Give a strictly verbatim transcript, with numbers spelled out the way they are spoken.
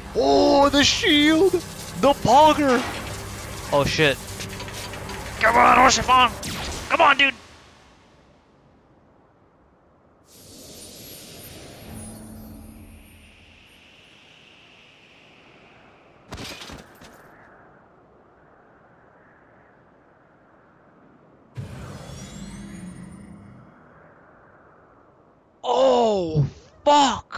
Oh, the shield! The pogger! Oh shit. Come on, Orsifon! Come on, dude! Oh, fuck!